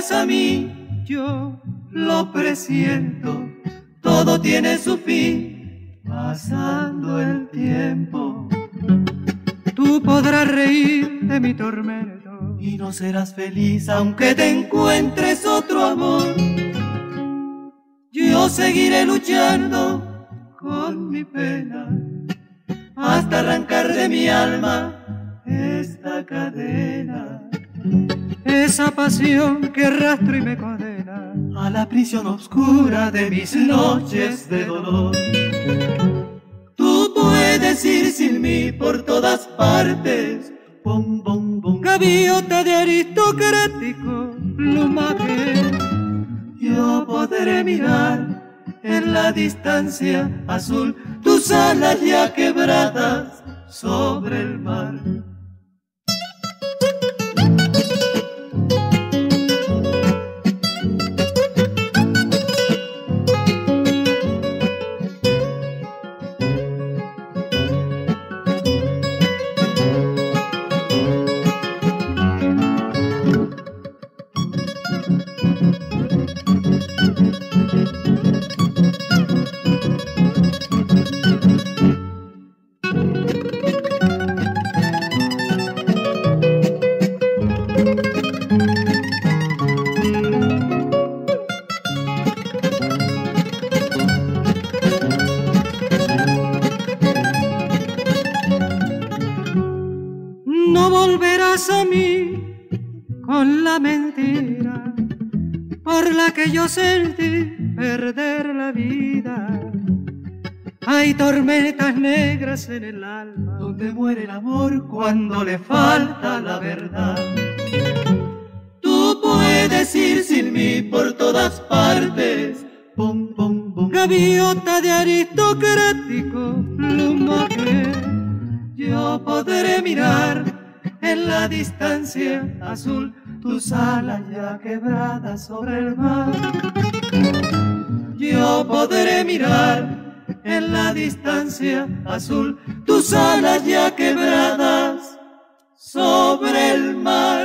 volverás a mí, yo lo presiento, todo tiene su fin, pasando el tiempo. Tú podrás reír de mi tormento y no serás feliz aunque te encuentres otro amor. Yo seguiré luchando con mi pena hasta arrancar de mi alma esta cadena, esa pasión que arrastro y me condena a la prisión oscura de mis noches de dolor. Tú puedes ir sin mí por todas partes, bom, bom, bom. Gaviota de aristocrático plumaje, yo podré mirar en la distancia azul tus alas ya quebradas sobre el mar. A mí con la mentira por la que yo sentí perder la vida. Hay tormentas negras en el alma donde muere el amor cuando le falta la verdad. Tú puedes ir sin mí por todas partes, bom, bom, bom. Gaviota de aristocrático plumaje, yo podré mirar en la distancia azul tus alas ya quebradas sobre el mar. Yo podré mirar en la distancia azul tus alas ya quebradas sobre el mar.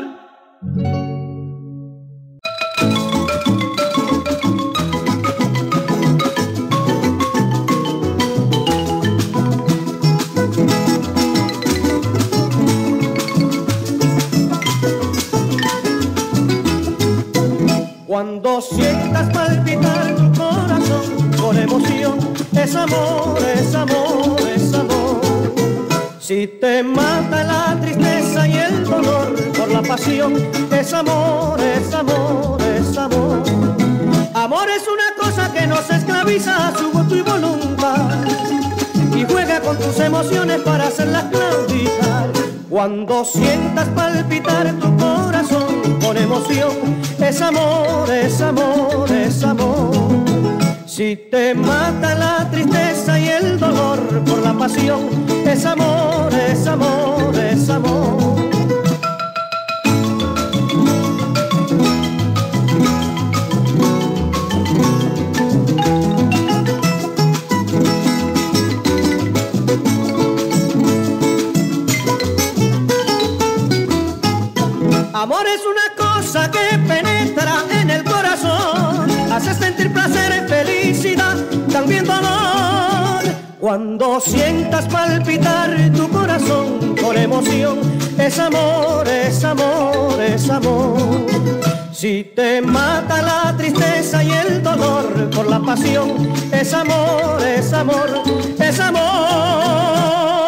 Cuando sientas palpitar tu corazón con emoción, es amor, es amor, es amor. Si te mata la tristeza y el dolor por la pasión, es amor, es amor, es amor. Amor es una cosa que nos esclaviza a su gusto y voluntad y juega con tus emociones para hacerlas claudicar. Cuando sientas palpitar tu corazón con emoción, es amor, es amor, es amor. Si te mata la tristeza y el dolor por la pasión, es amor, es amor, es amor. Amor es una cosa que penetra en el corazón, hace sentir placer y felicidad, también dolor. Cuando sientas palpitar tu corazón con emoción, es amor, es amor, es amor. Si te mata la tristeza y el dolor por la pasión, es amor, es amor, es amor.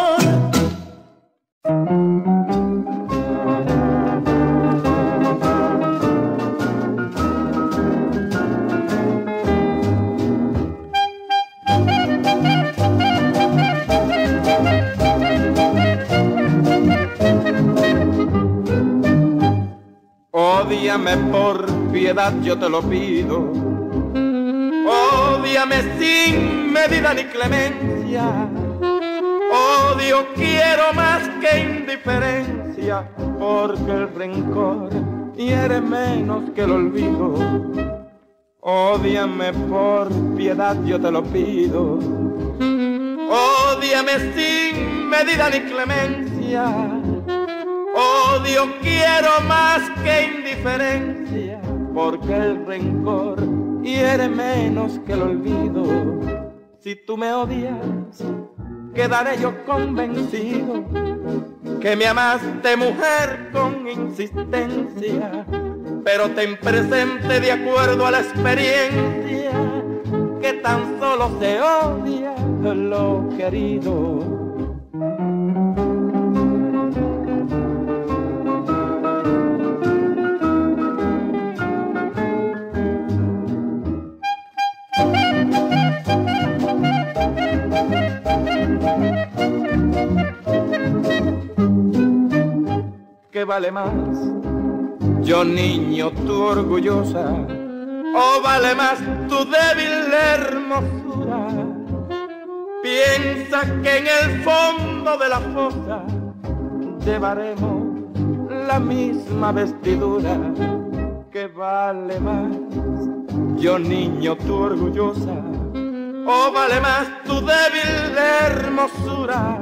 Ódiame por piedad, yo te lo pido. Ódiame sin medida ni clemencia. Odio quiero más que indiferencia, porque el rencor hiere menos que el olvido. Ódiame por piedad, yo te lo pido. Ódiame sin medida ni clemencia. Odio quiero más que indiferencia, porque el rencor hiere menos que el olvido. Si tú me odias, quedaré yo convencido que me amaste, mujer, con insistencia, pero ten presente de acuerdo a la experiencia que tan solo se odia lo querido. ¿Qué vale más? Yo niño, tú orgullosa, o vale más tu débil hermosura. Piensa que en el fondo de la fosa llevaremos la misma vestidura. ¿Qué vale más? Yo niño, tú orgullosa, o vale más tu débil hermosura.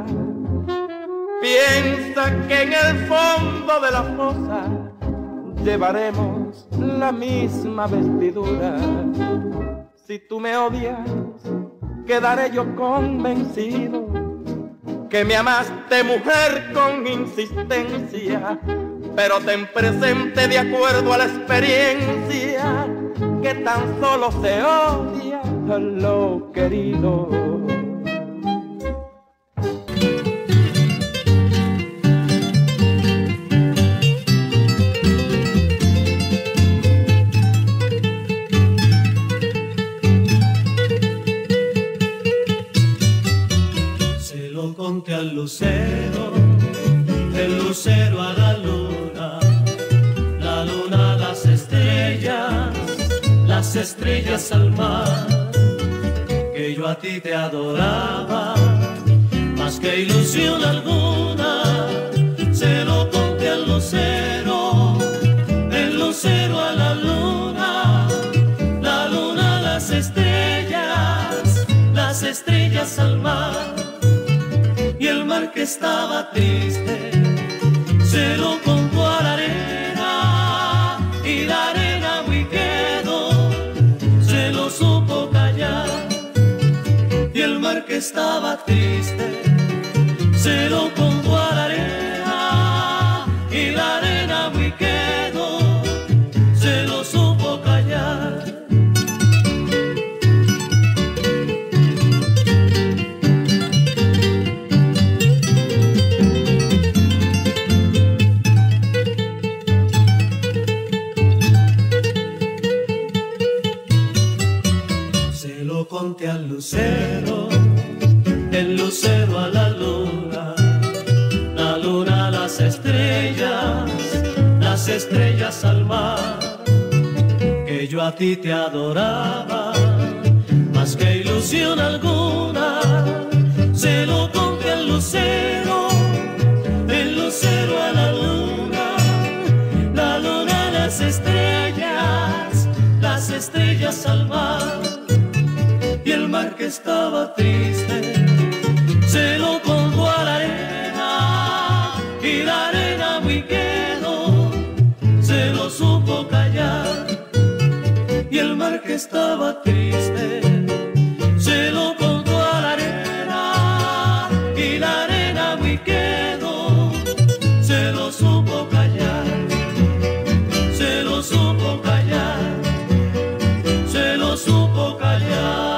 Piensa que en el fondo de la fosa llevaremos la misma vestidura. Si tú me odias, quedaré yo convencido que me amaste, mujer, con insistencia, pero ten presente de acuerdo a la experiencia que tan solo se odia lo querido. Al lucero, el lucero a la luna a las estrellas al mar, que yo a ti te adoraba, más que ilusión alguna, se lo conté al lucero, el lucero a la luna a las estrellas al mar. Y el mar que estaba triste se lo contó a la arena, y la arena muy quedó, se lo supo callar. Y el mar que estaba triste se lo contó a la arena, y la arena muy quedó, se lo supo callar. Conte al lucero, el lucero a la luna a las estrellas al mar, que yo a ti te adoraba, más que ilusión alguna, se lo conté al lucero, el lucero a la luna a las estrellas al mar. Y el mar que estaba triste se lo contó a la arena, y la arena muy quedó, se lo supo callar. Y el mar que estaba triste se lo contó a la arena, y la arena muy quedó, se lo supo callar, se lo supo callar, se lo supo callar.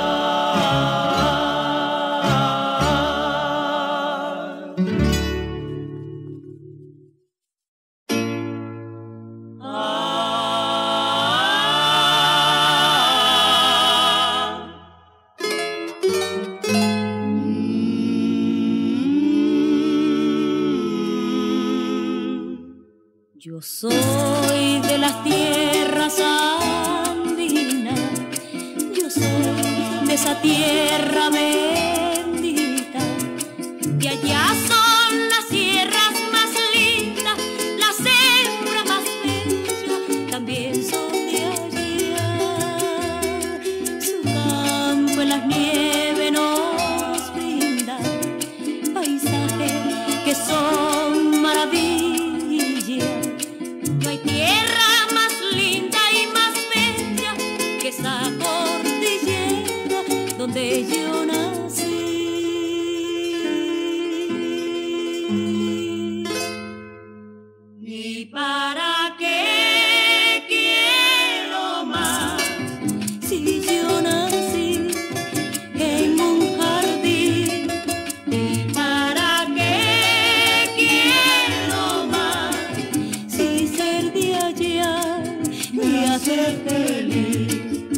Yo soy de las tierras andinas, yo soy de esa tierra bendita, de allá son las sierras más lindas, las hembras más bellas, también son de allá. Su campo en las nieves nos brinda paisajes que son maravillas. No hay tierra más linda y más donde yo nací. ¿Y para qué quiero más si yo nací en un jardín? ¿Y para qué quiero más si ser de allá me hace feliz?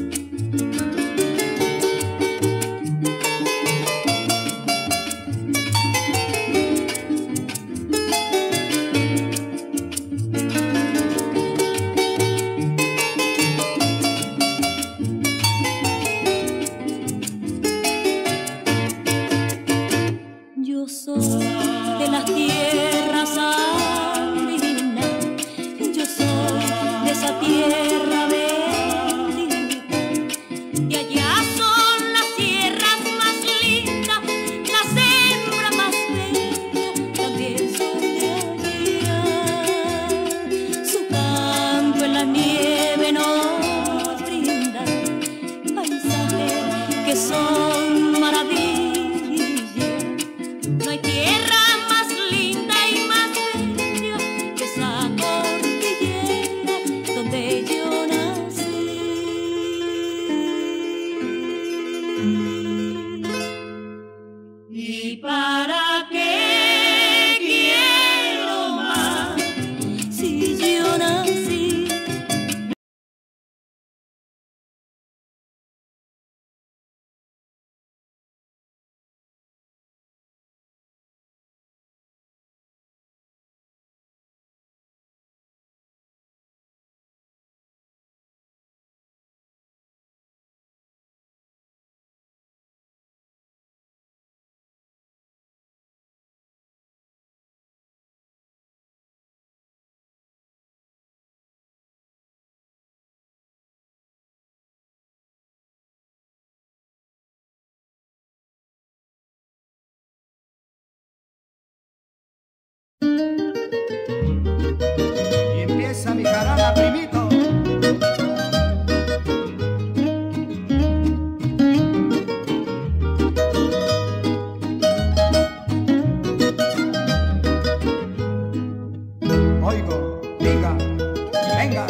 Yo soy de las tierras andinas, yo soy de esa tierra bendita, y allá son las tierras más lindas, las hembras más bellas, también son de allá. Su canto en la nieve nos brinda paisajes que son maravillas. No hay tierra más linda y más bella que esa cordillera donde yo nací. ¿Y para qué quiero más si yo nací? Y empieza mi jarana, primito. Oigo, diga, venga.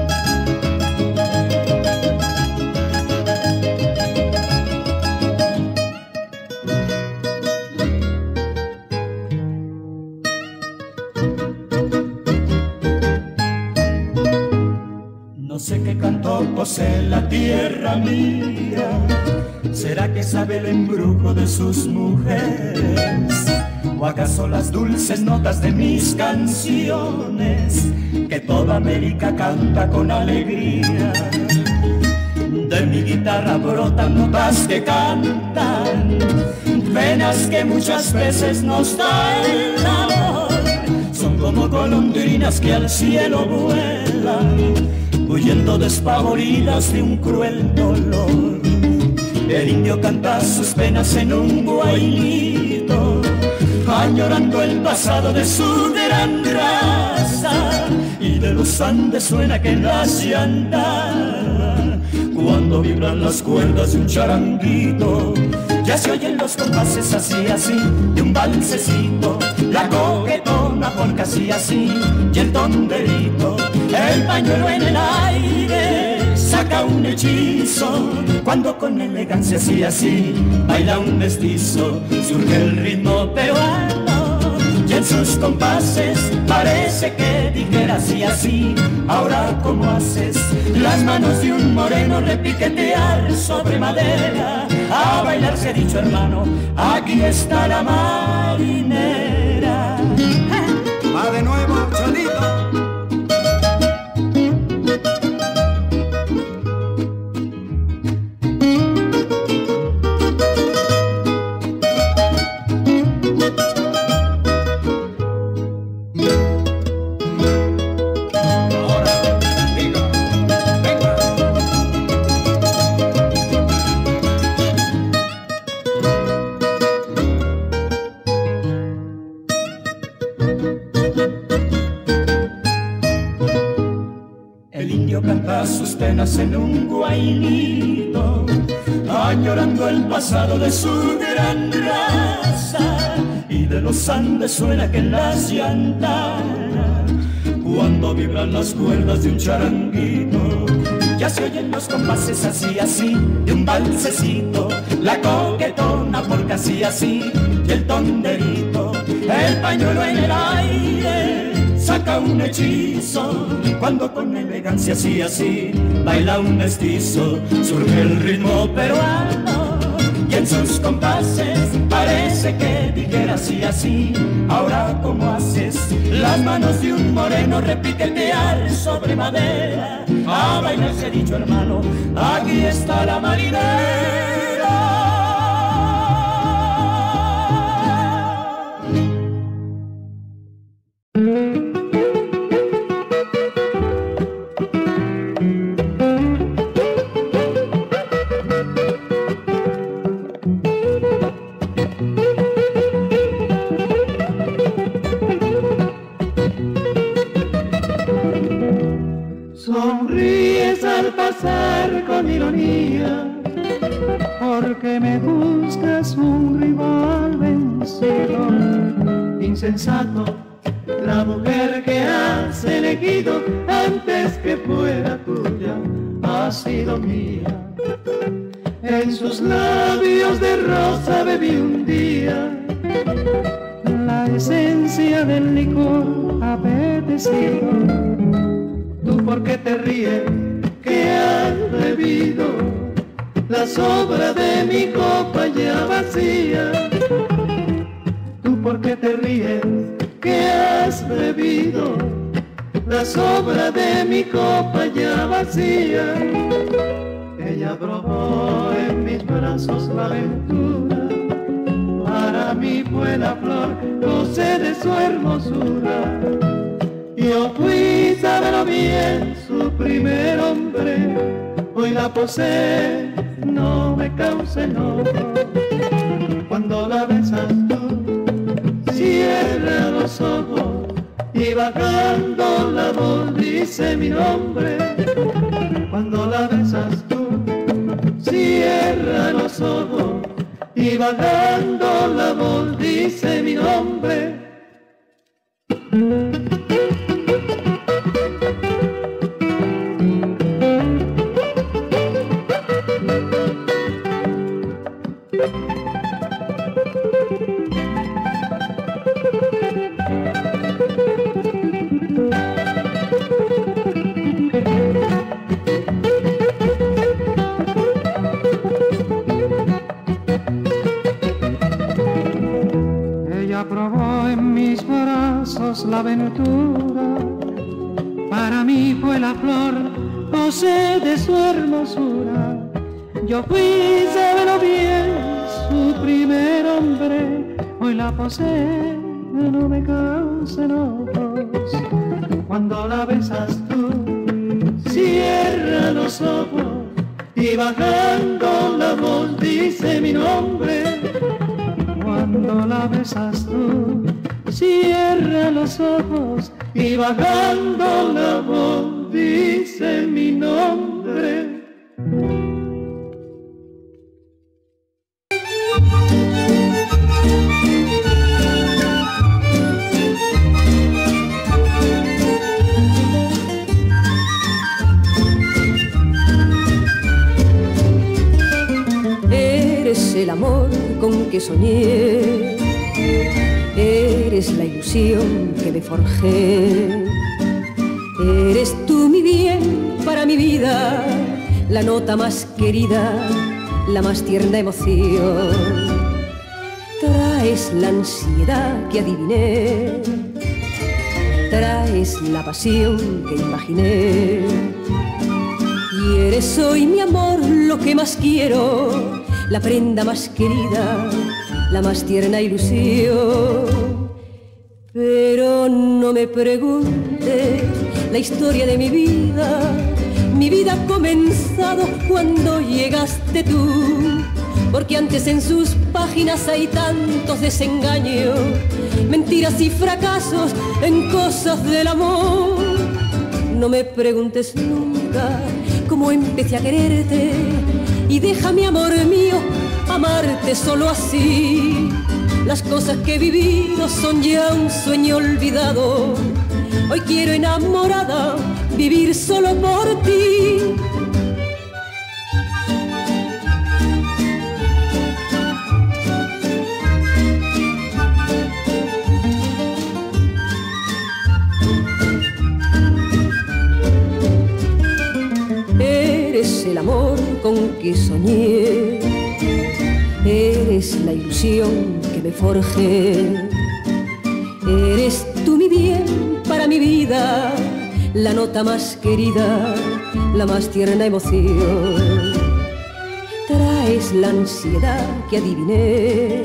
No sé qué canto posee la tierra mía, ¿será que sabe el embrujo de sus mujeres? ¿O acaso las dulces notas de mis canciones que toda América canta con alegría? De mi guitarra brotan notas que cantan, penas que muchas veces nos da el amor. Son como golondrinas que al cielo vuelan, huyendo despavoridas de un cruel dolor. El indio canta sus penas en un guainito, añorando el pasado de su gran raza, y de los Andes suena que nace andar cuando vibran las cuerdas de un charanguito. Ya se oyen los compases así, así, de un balsecito, la coquetona polca así, así, y el tonderito, el pañuelo en el aire saca un hechizo, cuando con elegancia así, así, baila un mestizo, surge el ritmo peruano, y en sus compases parece que dijera así, así, ahora cómo haces, las manos de un moreno repiquetear sobre madera, a bailar se ha dicho hermano, aquí está la marinera. Va de nuevo, Cholito. El indio canta sus penas en un guainito, añorando el pasado de su gran raza, y de los Andes suena que en la llantana, cuando vibran las cuerdas de un charanguito, ya se oyen los compases así, así, de un balsecito, la coquetona porque así, así, y el tonderito, el pañuelo en el aire, saca un hechizo, cuando con elegancia así, así, baila un mestizo, surge el ritmo peruano, y en sus compases parece que dijera así, así, ahora como haces, las manos de un moreno repiquetear sobre madera, a bailar se ha dicho hermano, aquí está la marinera. Sonríes al pasar con ironía, porque me buscas un rival vencido, insensato, la mujer que has elegido antes que fuera tuya, ha sido mía. En sus labios de rosa bebí un día la esencia del licor apetecido. ¿Tú por qué te ríes? ¿Qué has bebido? La sobra de mi copa ya vacía. ¿Tú por qué te ríes? ¿Qué has bebido? La sobra de mi copa ya vacía. Ella probó en mis brazos la aventura, para mí fue la flor, gocé de su hermosura. Yo fui, sábelo bien, su primer hombre, hoy la posee, no me causa enojo. Cuando la besas tú, cierra los ojos y bajando la voz dice mi nombre. Cuando la besas tú, cierra los ojos y bajando la voz dice mi nombre. Probó en mis brazos la aventura, para mí fue la flor, gocé de su hermosura. Yo fui, sábelo bien, su primer hombre, hoy la posee, no me causa enojos. Cuando la besas tú, cierra los ojos y bajando la voz dice mi nombre. Cuando la besas tú, cierra los ojos y bajando la voz dice mi nombre. Eres el amor con que soñé, eres la ilusión que me forjé, eres tú mi bien para mi vida, la nota más querida, la más tierna emoción. Traes la ansiedad que adiviné, traes la pasión que imaginé, y eres hoy mi amor lo que más quiero, la prenda más querida, la más tierna ilusión. Pero no me preguntes la historia de mi vida ha comenzado cuando llegaste tú, porque antes en sus páginas hay tantos desengaños, mentiras y fracasos en cosas del amor. No me preguntes nunca cómo empecé a quererte, y déjame, amor mío, amarte solo así. Las cosas que he vivido son ya un sueño olvidado. Hoy quiero, enamorada, vivir solo por ti. Eres el amor con que soñé, eres la ilusión que me forjé, eres tú mi bien para mi vida, la nota más querida, la más tierna emoción. Traes la ansiedad que adiviné,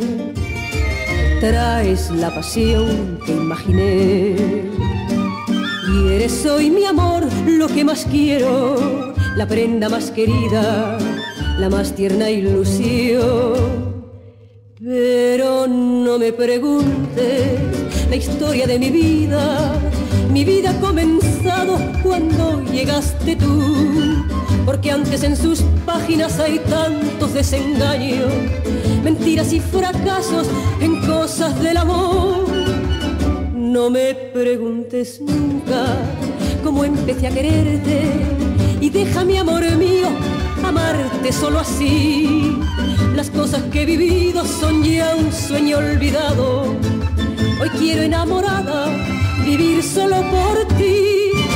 traes la pasión que imaginé, y eres hoy mi amor lo que más quiero, la prenda más querida, la más tierna ilusión. Pero no me preguntes la historia de mi vida ha comenzado cuando llegaste tú, porque antes en sus páginas hay tantos desengaños, mentiras y fracasos en cosas del amor. No me preguntes nunca cómo empecé a quererte, y déjame, amor mío, amarte solo así. Las cosas que he vivido son ya un sueño olvidado. Hoy quiero, enamorada, vivir solo por ti.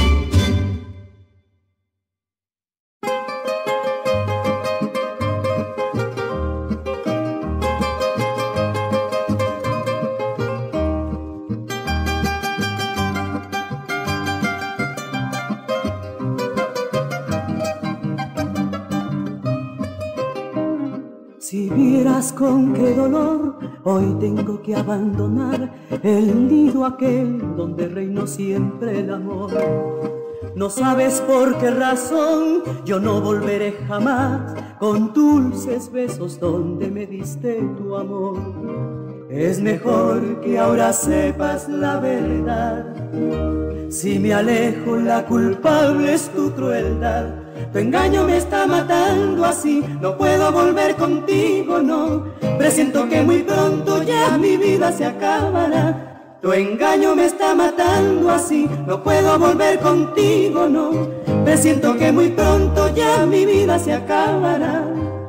Si vieras con qué dolor hoy tengo que abandonar el nido aquel donde reinó siempre el amor. No sabes por qué razón yo no volveré jamás con dulces besos donde me diste tu amor. Es mejor que ahora sepas la verdad. Si me alejo, la culpable es tu crueldad. Tu engaño me está matando así, no puedo volver contigo, no. Presiento que muy pronto ya mi vida se acabará. Tu engaño me está matando así, no puedo volver contigo, no. Presiento que muy pronto ya mi vida se acabará.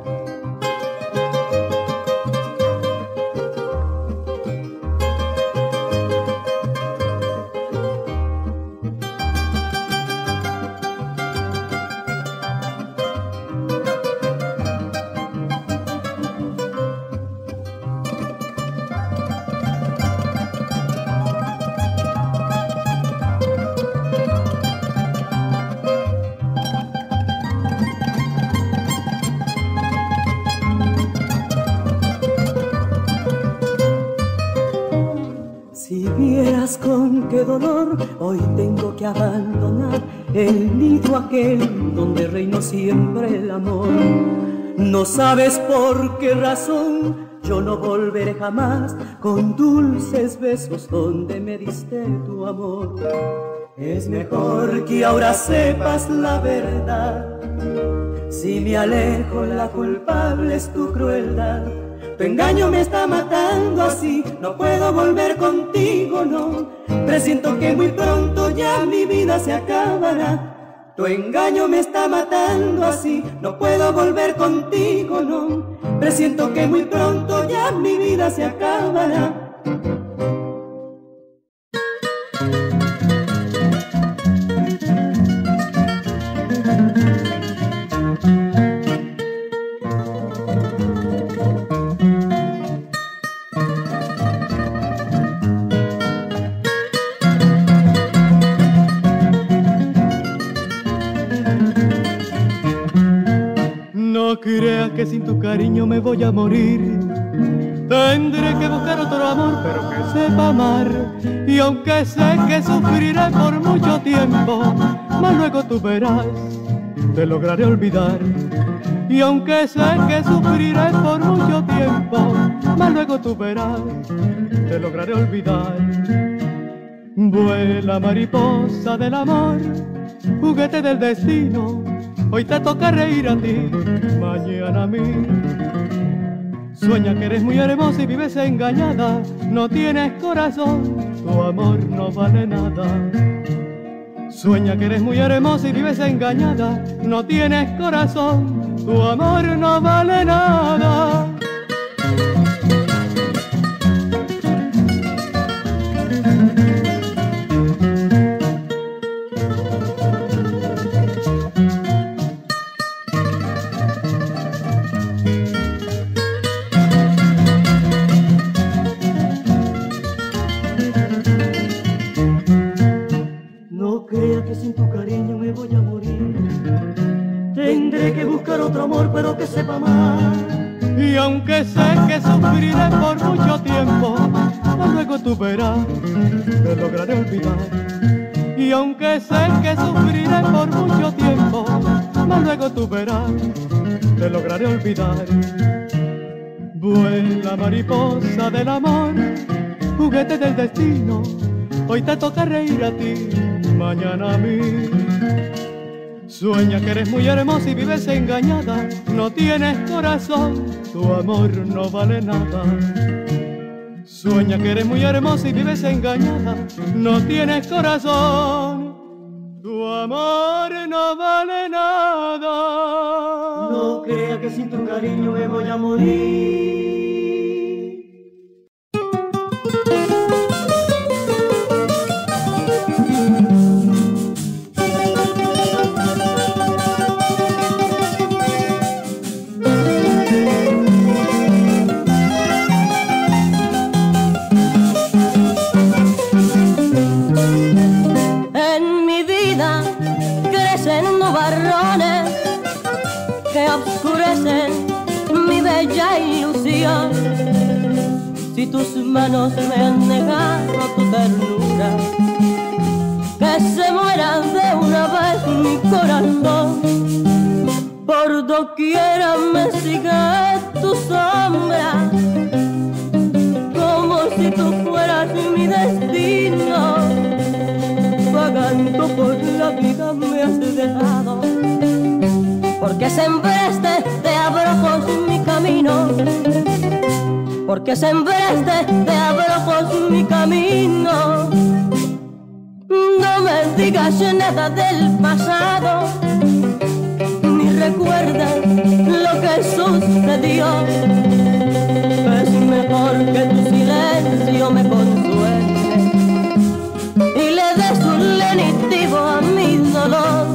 Con qué dolor hoy tengo que abandonar el nido aquel donde reinó siempre el amor. No sabes por qué razón yo no volveré jamás con dulces besos donde me diste tu amor. Es mejor que ahora sepas la verdad. Si me alejo, la culpable es tu crueldad. Tu engaño me está matando así, no puedo volver contigo, no. Presiento que muy pronto ya mi vida se acabará. Tu engaño me está matando así, no puedo volver contigo, no. Presiento que muy pronto ya mi vida se acabará. No creas que sin tu cariño me voy a morir. Tendré que buscar otro amor, pero que sepa amar. Y aunque sé que sufriré por mucho tiempo, mas luego tú verás, te lograré olvidar. Y aunque sé que sufriré por mucho tiempo, mas luego tú verás, te lograré olvidar. Vuela mariposa del amor, juguete del destino, hoy te toca reír a ti, mañana a mí. Sueña que eres muy hermosa y vives engañada, no tienes corazón, tu amor no vale nada. Sueña que eres muy hermosa y vives engañada, no tienes corazón, tu amor no vale nada. Pero que sepa más. Y aunque sé que sufriré por mucho tiempo, mas luego tú verás, te lograré olvidar. Y aunque sé que sufriré por mucho tiempo, mas luego tú verás, te lograré olvidar. Vuela mariposa del amor, juguete del destino, hoy te toca reír a ti, mañana a mí. Sueña que eres muy hermosa y vives engañada, no tienes corazón, tu amor no vale nada. Sueña que eres muy hermosa y vives engañada, no tienes corazón, tu amor no vale nada. No crea que sin tu cariño me voy a morir. Si tus manos me han negado tu ternura, que se muera de una vez mi corazón. Por doquiera me sigue tu sombra, como si tú fueras mi destino. Vagando por la vida me has dejado, porque sembraste de abrojos mi camino. Porque sembraste de abrojos mi camino. No me digas nada del pasado, ni recuerdes lo que sucedió. Es mejor que tu silencio me consuele y le des un lenitivo a mi dolor.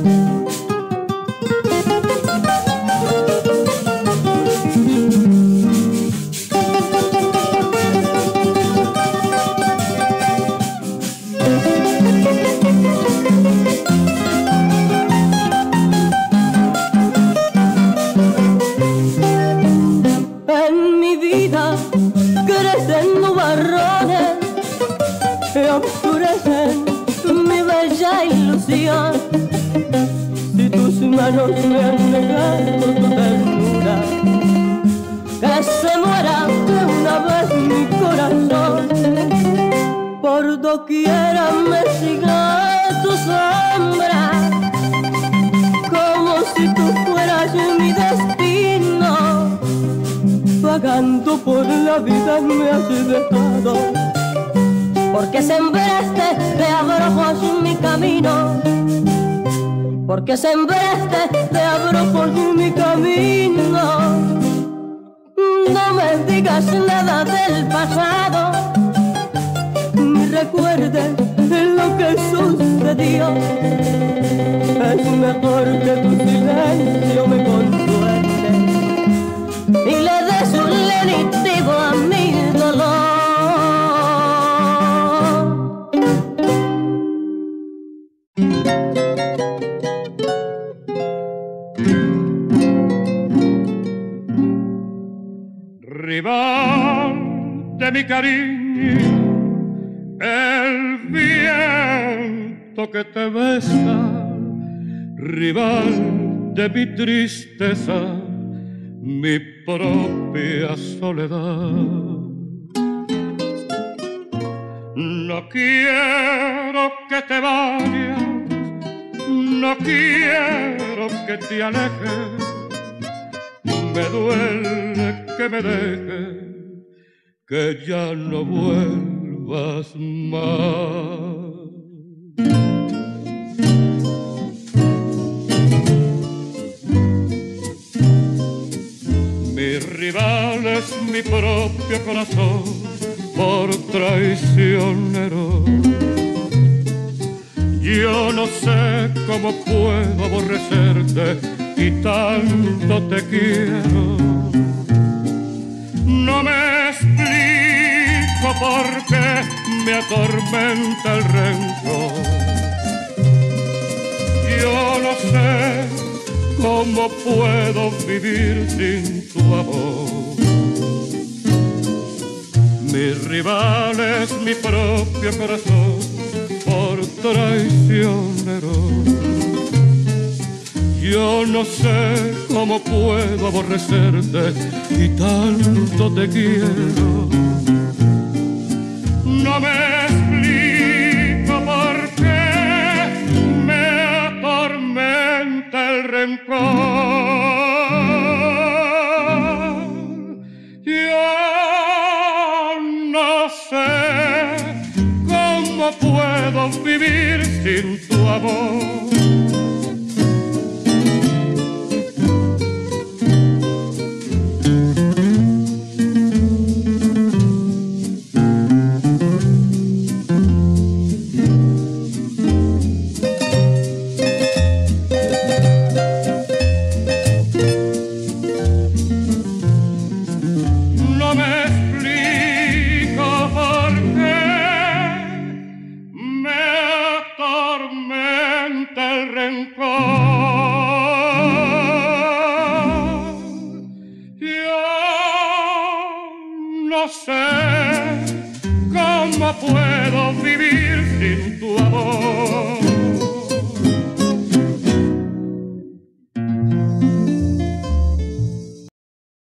Si tus manos me han negado tu ternura, que se muera de una vez mi corazón. Por doquiera me siga tu sombra, como si tú fueras mi destino. Vagando por la vida me has dejado, porque sembraste de abrojos mi camino. Porque sembraste de abrojos mi camino. No me digas nada del pasado, ni recuerdes lo que sucedió. Es mejor que tu silencio me consuele y le des un lenitivo a mi dolor. Rival de mi cariño, el viento que te besa, rival de mi tristeza, mi propia soledad. No quiero que te vayas, No quiero que te alejes, me duele que me dejes, que ya no vuelvas más. Mi rival es mi propio corazón, por traicionero. Yo no sé cómo puedo aborrecerte y tanto te quiero. No me explico por qué me atormenta el rencor. Yo no sé cómo puedo vivir sin tu amor. Mi rival es mi propio corazón, por traicionero. Yo no sé cómo puedo aborrecerte y tanto te quiero. No me explico por qué me atormenta el rencor. Yo no sé cómo puedo vivir sin tu amor. No sé cómo puedo vivir sin tu amor.